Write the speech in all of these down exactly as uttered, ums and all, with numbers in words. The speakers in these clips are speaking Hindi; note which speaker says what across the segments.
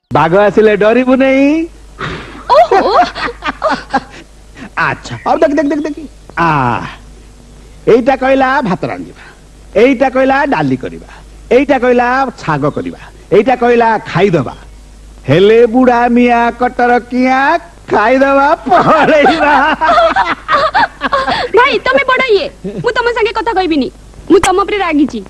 Speaker 1: बाघ आसिले डरबू नहीं। अच्छा अब देख देख देख देख आ एटा कहला भात रांधिबा, एटा कहला डाली करिबा, एटा कहला छाग करिबा, एटा कहला खाइदबा। हेले बुढ़ा मिया कटर किया खाइदबा पड़ेबा।
Speaker 2: भाई तमे पड़ाइए मु तम संगे कथा कहबिनी, मु तम उपरे रागी छी।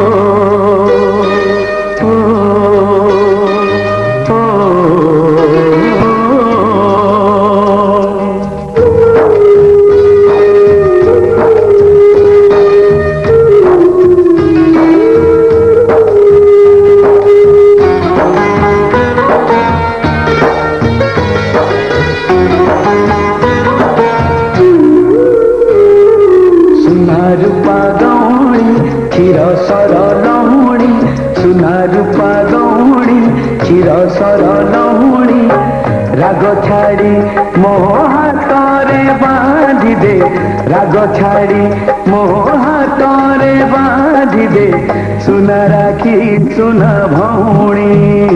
Speaker 3: राग छाड़ी मो हाथरे बांधी दे, राग छाड़ी मो हाथरे बांधी दे। सुना राखी सुना भौणी,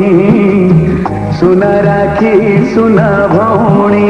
Speaker 3: सुना राखी सुना भौणी।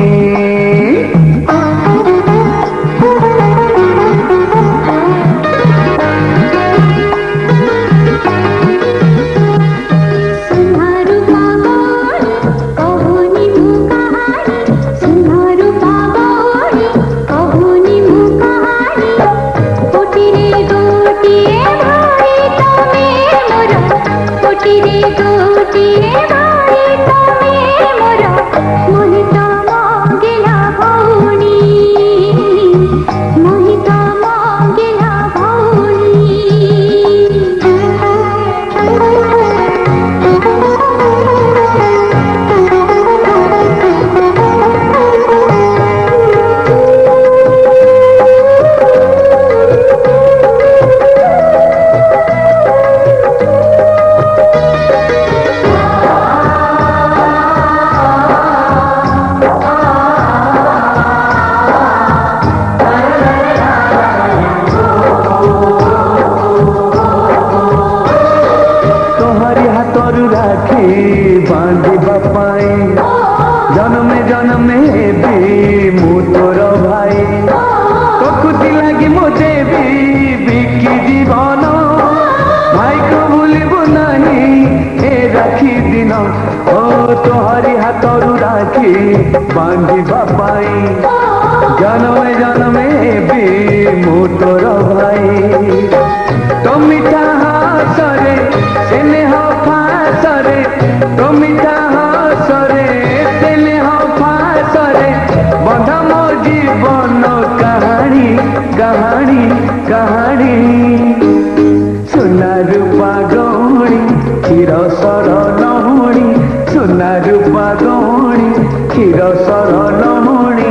Speaker 3: बांधिबा पाई जनमे जनमे भी मु तोर भाई। तो मिठा हासरे स्नेह फासरे, तो मिठा हासरे स्नेह फासरे बंधा मो जीवन कहानी कहानी कहानी। सुना रूपा गौणी क्षीर सर नहुणी, सुना रूपा गौणी क्षीर सर नहुणी।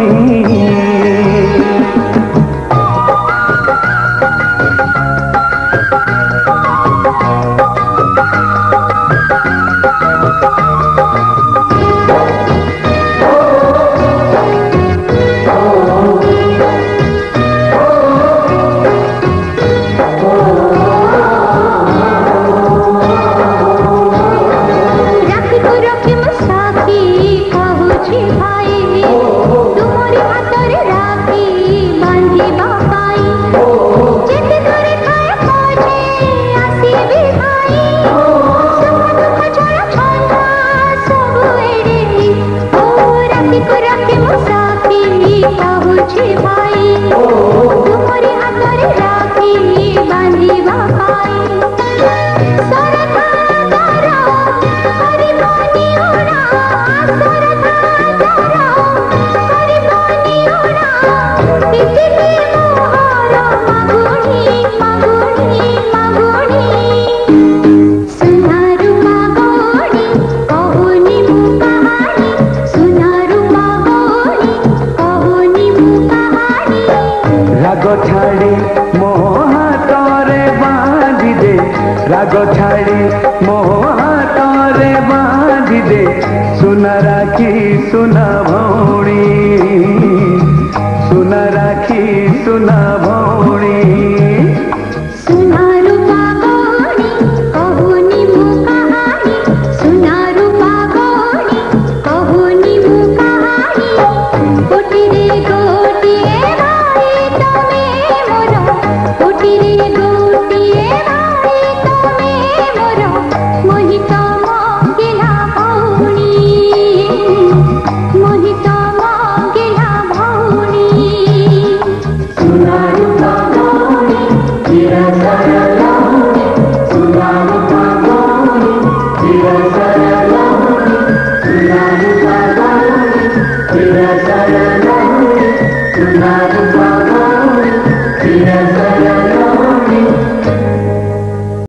Speaker 3: राग छाड़ी मो हाथरे बांधी दे। सुना राखी सुना भौणी, सुना राखी सुना भौणी।